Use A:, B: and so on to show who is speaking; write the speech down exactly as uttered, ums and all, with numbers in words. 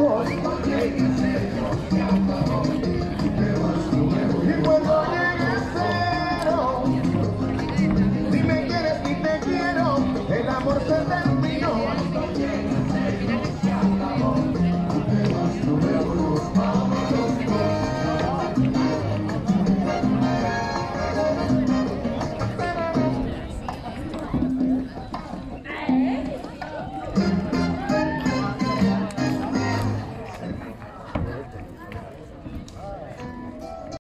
A: lejos. Y cuando llegue cero, si me quieres y te quiero, el amor se terminó.